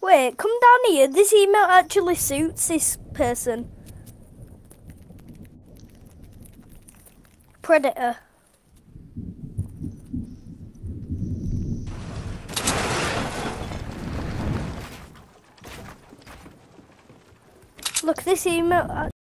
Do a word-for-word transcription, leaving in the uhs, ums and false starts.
Wait, come down here. This email actually suits this person. Predator. Look, this email